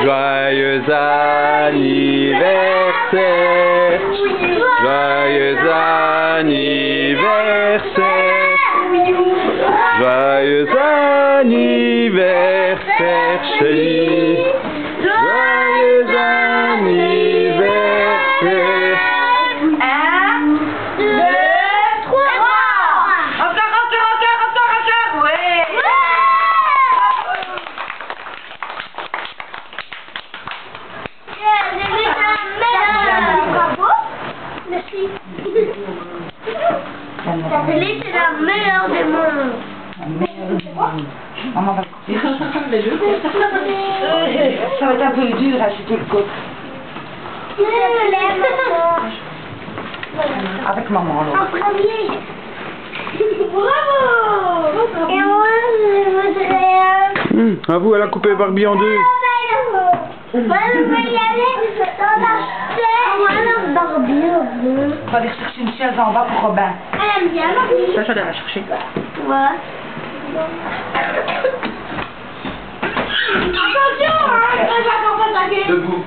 Joyeux anniversaire, joyeux anniversaire, joyeux anniversaire chérie, joyeux anniversaire. 1, 2, 3. Encore, ouais. Bravo. Merci. Ta télé, c'est la meilleure des mondes. Maman va couper. Ça va être un peu dur à acheter le côte. Je l'aime, maman. Avec maman alors. En premier. Bravo. Et moi, je voudrais... À vous, elle a coupé Barbie en deux. Moi, je veux y aller dans la chaise. Moi, la Barbie. On va aller chercher une chaise en bas pour Robin. Elle aime bien Barbie. Ça, je vais la chercher. Ouais. Attention, hein, je vais encore pas taguer. Debout.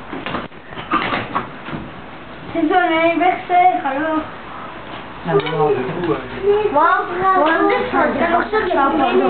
C'est son anniversaire, alors. Non, non, Moi, c'est pour ça que je vais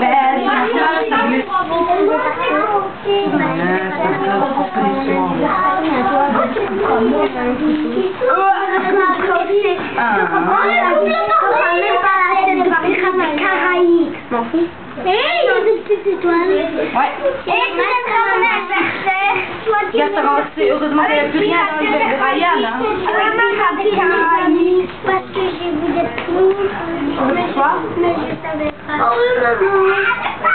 heureusement qu'il n'y a plus rien dans le bébé Ryan. Parce que j'ai vu des poules. Mais je savais pas.